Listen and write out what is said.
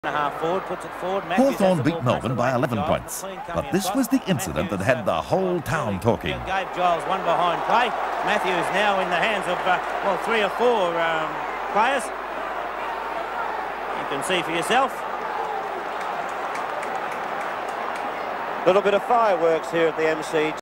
1.5 forward, puts it forward. Hawthorn beat Melbourne by 11 points, but this was the incident that had the whole town talking. Gave Giles one behind play. Matthew is now in the hands of, well, 3 or 4 players. You can see for yourself. A little bit of fireworks here at the MC.